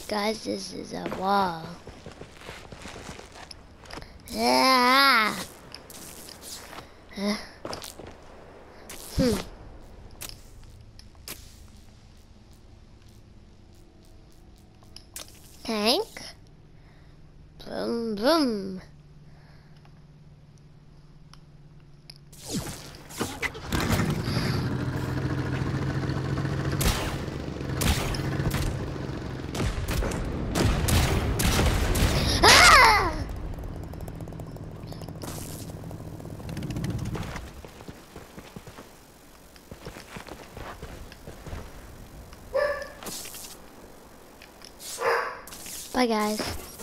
Guys, this is a wall. Yeah. Tank. Boom, boom. Bye, guys.